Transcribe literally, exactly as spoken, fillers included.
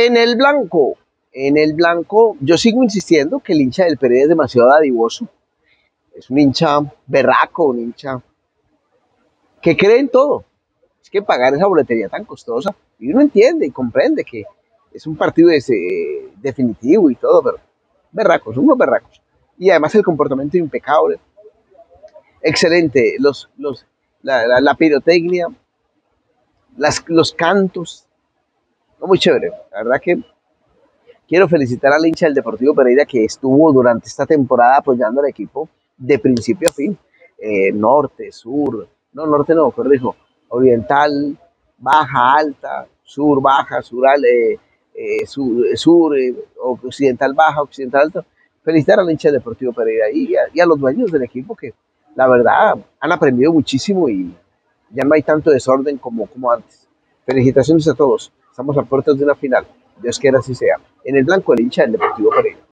En el blanco, en el blanco, yo sigo insistiendo que el hincha del Pereira es demasiado dadivoso. Es un hincha berraco, un hincha que cree en todo. Es que pagar esa boletería tan costosa, y uno entiende y comprende que es un partido ese, eh, definitivo y todo, pero berracos, unos berracos. Y además el comportamiento impecable, excelente, los, los, la, la, la pirotecnia, las, los cantos, no, muy chévere. La verdad que quiero felicitar al hincha del Deportivo Pereira que estuvo durante esta temporada apoyando al equipo de principio a fin. Eh, norte, sur, no, norte no, corrijo, oriental, baja, alta, sur, baja, sur, eh, eh, sur, sur eh, occidental, baja, occidental, alta. Felicitar al hincha del Deportivo Pereira y a, y a los dueños del equipo que la verdad han aprendido muchísimo y ya no hay tanto desorden como, como antes. Felicitaciones a todos. Estamos a puertas de una final. Dios quiera así sea. En el blanco, el hincha del Deportivo Pereira.